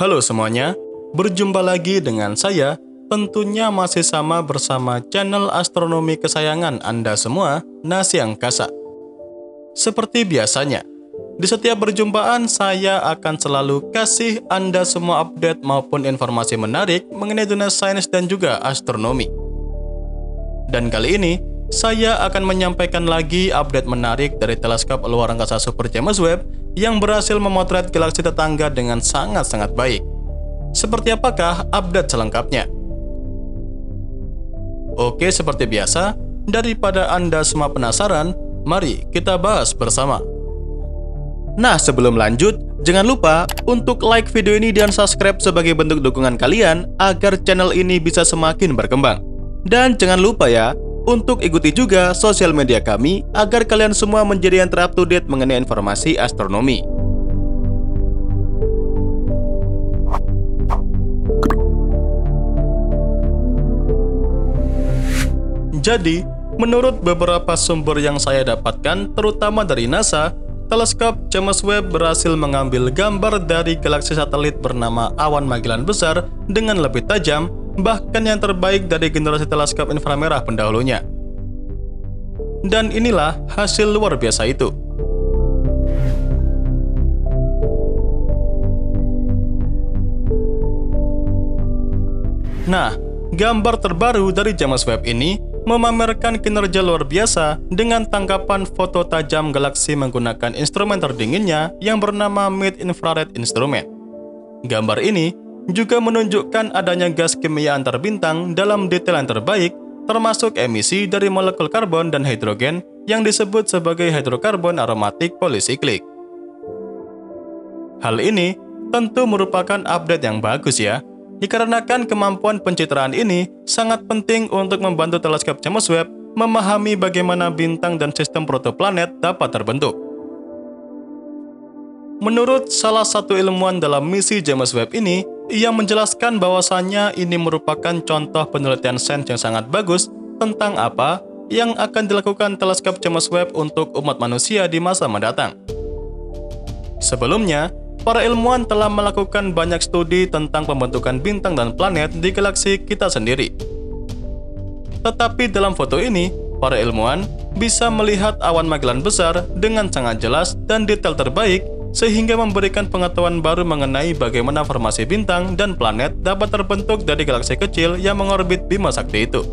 Halo semuanya, berjumpa lagi dengan saya, tentunya masih sama bersama channel astronomi kesayangan Anda semua, Nasi Angkasa. Seperti biasanya, di setiap perjumpaan saya akan selalu kasih Anda semua update maupun informasi menarik mengenai dunia sains dan juga astronomi. Dan kali ini, saya akan menyampaikan lagi update menarik dari teleskop luar angkasa Super James Webb yang berhasil memotret galaksi tetangga dengan sangat-sangat baik. Seperti apakah update selengkapnya? Oke, seperti biasa, daripada Anda semua penasaran, mari kita bahas bersama. Nah, sebelum lanjut, jangan lupa untuk like video ini dan subscribe sebagai bentuk dukungan kalian agar channel ini bisa semakin berkembang. Dan jangan lupa ya, untuk ikuti juga sosial media kami agar kalian semua menjadi yang ter-up-to-date mengenai informasi astronomi. Jadi, menurut beberapa sumber yang saya dapatkan, terutama dari NASA, teleskop James Webb berhasil mengambil gambar dari galaksi satelit bernama awan Magellan besar dengan lebih tajam, bahkan yang terbaik dari generasi teleskop inframerah pendahulunya. Dan inilah hasil luar biasa itu. Nah, gambar terbaru dari James Webb ini memamerkan kinerja luar biasa dengan tangkapan foto tajam galaksi menggunakan instrumen terdinginnya yang bernama Mid Infrared Instrument. Gambar ini juga menunjukkan adanya gas kimia antar bintang dalam detail yang terbaik, termasuk emisi dari molekul karbon dan hidrogen yang disebut sebagai hidrokarbon aromatik polisiklik. Hal ini tentu merupakan update yang bagus ya, dikarenakan kemampuan pencitraan ini sangat penting untuk membantu teleskop James Webb memahami bagaimana bintang dan sistem protoplanet dapat terbentuk. Menurut salah satu ilmuwan dalam misi James Webb ini, ia menjelaskan bahwasannya ini merupakan contoh penelitian sains yang sangat bagus tentang apa yang akan dilakukan teleskop James Webb untuk umat manusia di masa mendatang. Sebelumnya, para ilmuwan telah melakukan banyak studi tentang pembentukan bintang dan planet di galaksi kita sendiri. Tetapi dalam foto ini, para ilmuwan bisa melihat awan Magellan besar dengan sangat jelas dan detail terbaik, sehingga memberikan pengetahuan baru mengenai bagaimana formasi bintang dan planet dapat terbentuk dari galaksi kecil yang mengorbit Bima Sakti itu.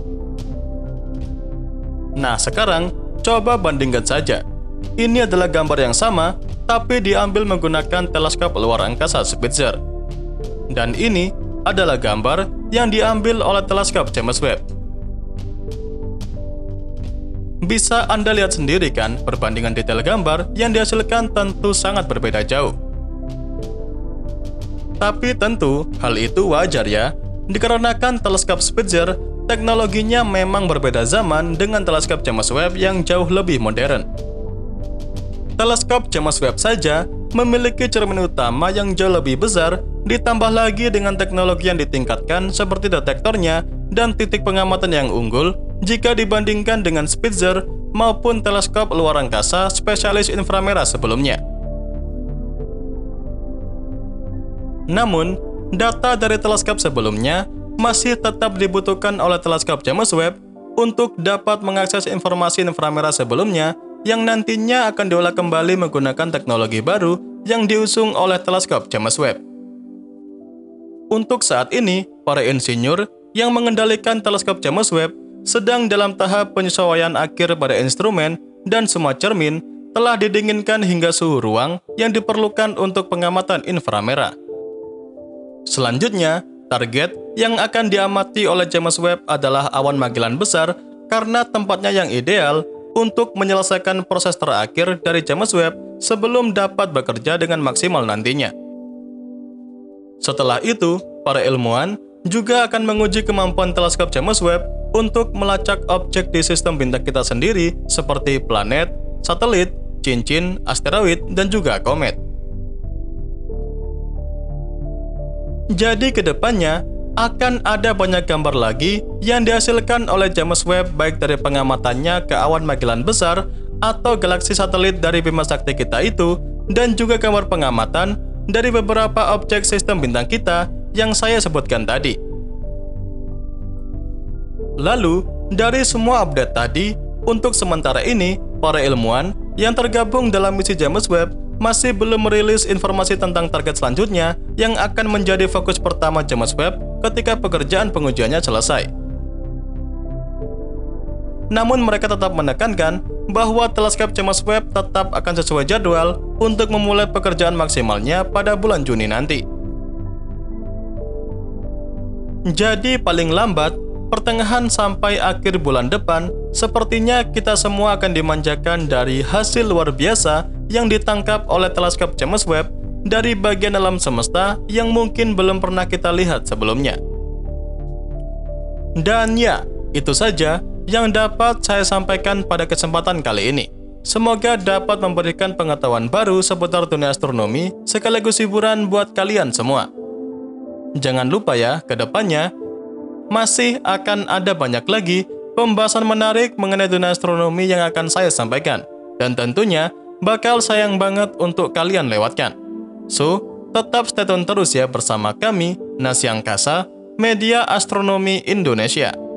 Nah, sekarang coba bandingkan saja. Ini adalah gambar yang sama, tapi diambil menggunakan teleskop luar angkasa Spitzer. Dan ini adalah gambar yang diambil oleh teleskop James Webb. Bisa Anda lihat sendiri kan, perbandingan detail gambar yang dihasilkan tentu sangat berbeda jauh. Tapi tentu, hal itu wajar ya, dikarenakan teleskop Spitzer, teknologinya memang berbeda zaman dengan teleskop James Webb yang jauh lebih modern. Teleskop James Webb saja memiliki cermin utama yang jauh lebih besar, ditambah lagi dengan teknologi yang ditingkatkan seperti detektornya dan titik pengamatan yang unggul jika dibandingkan dengan Spitzer maupun teleskop luar angkasa spesialis inframerah sebelumnya. Namun, data dari teleskop sebelumnya masih tetap dibutuhkan oleh teleskop James Webb untuk dapat mengakses informasi inframerah sebelumnya yang nantinya akan diolah kembali menggunakan teknologi baru yang diusung oleh teleskop James Webb. Untuk saat ini, para insinyur yang mengendalikan teleskop James Webb sedang dalam tahap penyesuaian akhir pada instrumen dan semua cermin telah didinginkan hingga suhu ruang yang diperlukan untuk pengamatan inframerah. Selanjutnya, target yang akan diamati oleh James Webb adalah awan Magellan besar karena tempatnya yang ideal untuk menyelesaikan proses terakhir dari James Webb sebelum dapat bekerja dengan maksimal nantinya. Setelah itu, para ilmuwan juga akan menguji kemampuan teleskop James Webb untuk melacak objek di sistem bintang kita sendiri seperti planet, satelit, cincin, asteroid, dan juga komet. Jadi kedepannya akan ada banyak gambar lagi yang dihasilkan oleh James Webb baik dari pengamatannya ke awan Magellan besar atau galaksi satelit dari Bima Sakti kita itu, dan juga gambar pengamatan dari beberapa objek sistem bintang kita yang saya sebutkan tadi. Lalu, dari semua update tadi, untuk sementara ini, para ilmuwan yang tergabung dalam misi James Webb masih belum merilis informasi tentang target selanjutnya yang akan menjadi fokus pertama James Webb ketika pekerjaan pengujiannya selesai. Namun mereka tetap menekankan bahwa teleskop James Webb tetap akan sesuai jadwal untuk memulai pekerjaan maksimalnya pada bulan Juni nanti. Jadi paling lambat, pertengahan sampai akhir bulan depan, sepertinya kita semua akan dimanjakan dari hasil luar biasa yang ditangkap oleh teleskop James Webb dari bagian alam semesta yang mungkin belum pernah kita lihat sebelumnya. Dan ya, itu saja yang dapat saya sampaikan pada kesempatan kali ini. Semoga dapat memberikan pengetahuan baru seputar dunia astronomi sekaligus hiburan buat kalian semua. Jangan lupa ya, ke depannya masih akan ada banyak lagi pembahasan menarik mengenai dunia astronomi yang akan saya sampaikan. Dan tentunya bakal sayang banget untuk kalian lewatkan. So, tetap stay tune terus ya bersama kami, Nasi Angkasa, Media Astronomi Indonesia.